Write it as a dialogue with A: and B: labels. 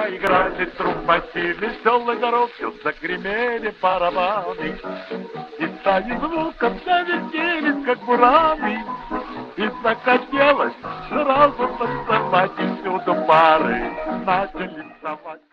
A: заиграли трубачи, веселой дорогой загремели барабаны. И стали звуком завертелись, как бураны. И захотелось сразу танцевать, и всюду пары начали вставать.